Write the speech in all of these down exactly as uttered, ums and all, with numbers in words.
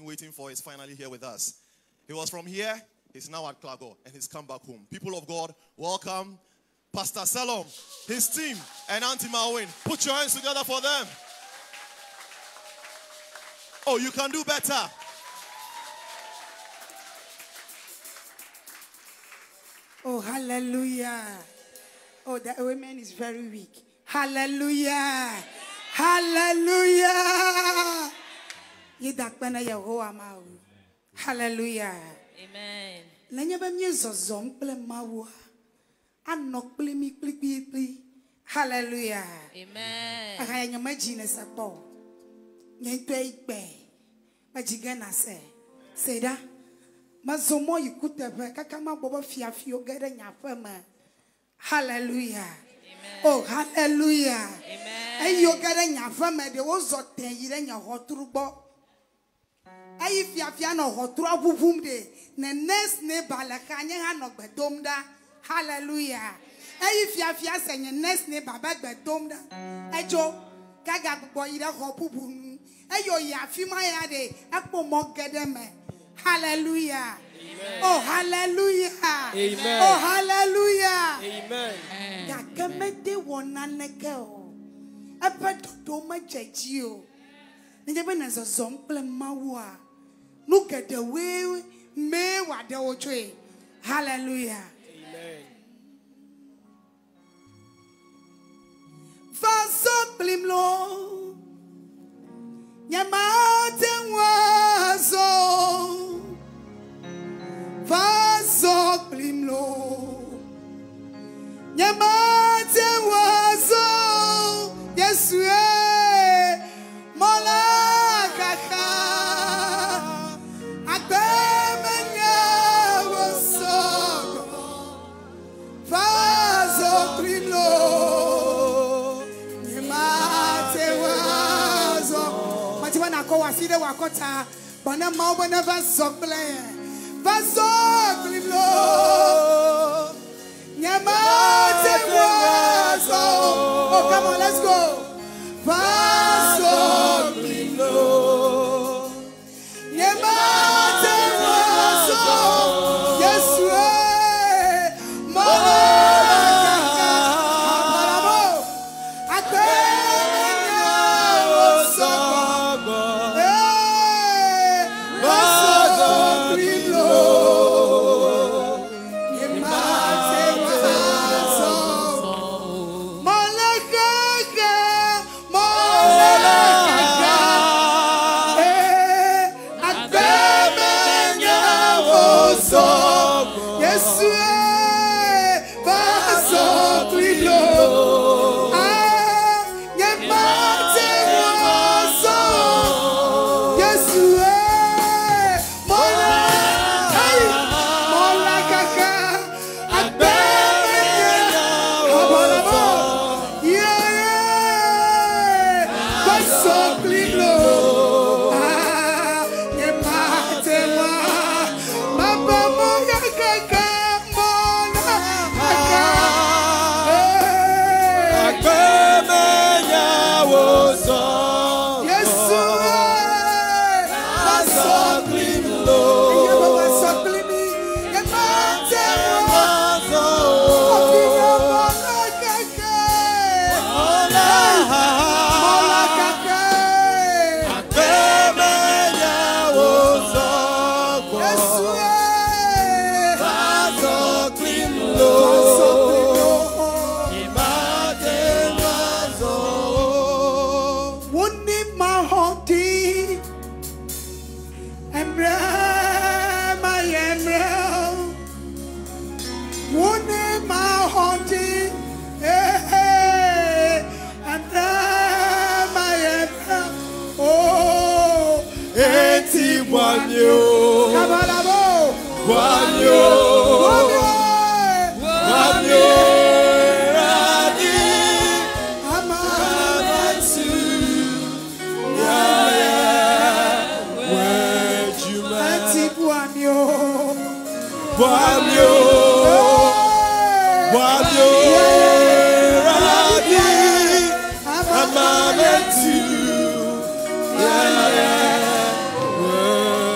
waiting for is finally here with us. He was from here, he's now at Klago, and he's come back home. People of God, welcome Pastor Salom, his team, and Auntie Malwin. Put your hands together for them. Oh, you can do better. Oh, hallelujah. Oh, the woman is very weak. Hallelujah. Hallelujah. Hallelujah. Amen. Hallelujah. Amen. Say that. Mazomo yikutebe kakama bobo fia fio gere nyafema. Hallelujah. Amen. Oh, hallelujah. Amen. Ayo gere nyafema de wozote yire nya hoturubo. Ayi fia fia no hoturu abuvum de ne next ne balakanye ha no gbedomda. Hallelujah. Ayi fia fia se nye next ne baba gbedomda. Ejo kaga gbo yire hopubunu. Ayo ya fima ya de akpo mo gedeme. Hallelujah. Amen. Oh, hallelujah. Amen. Oh, hallelujah. Amen. Yakamete wonanekeo. Epeto to ma jejio. Njebe na zomple mawa. Look at the way me wa de ochwe. Hallelujah. Amen. Faso blimlo. Nyamate wazo. Vaso blimlo. Nyamate wazo. Yesue. Mola kaka. Agbemenya wazo. Vaso blimlo. Nyamate wazo. Matiwana ko waside wakota. Bana mawo na vaso blimlo. Vasoglimlo, Nyamate wazo. Oh, come on, let's go. Vasoglimlo, Nyamate wazo. Yesue, Malakaka, Amarabo, Atemenya wazo. Yeah.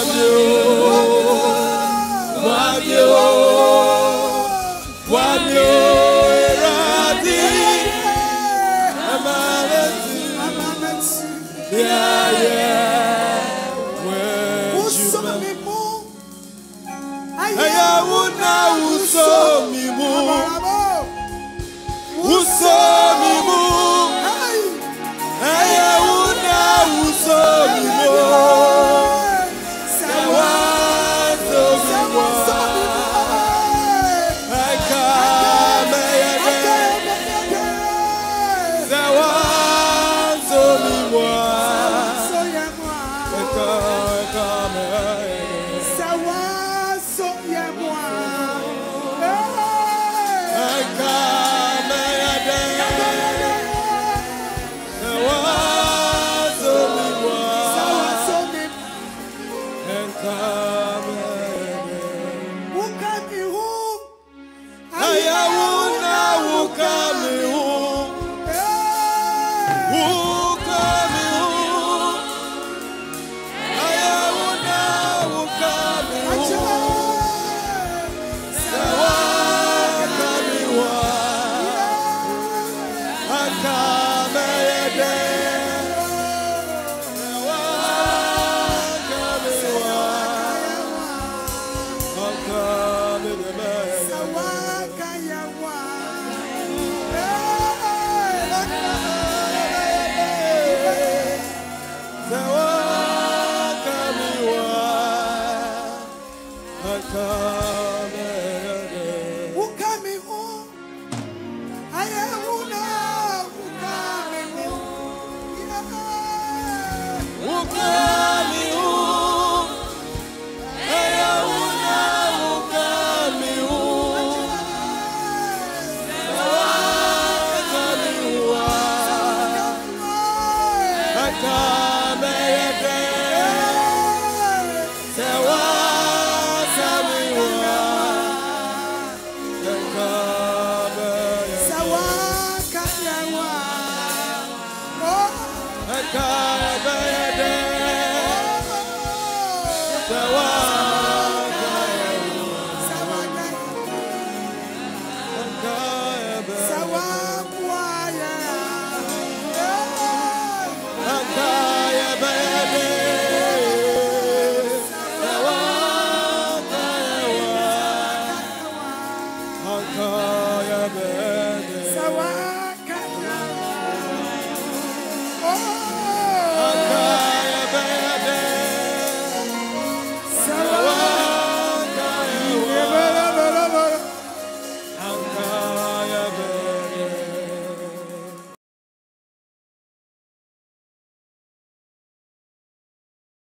God.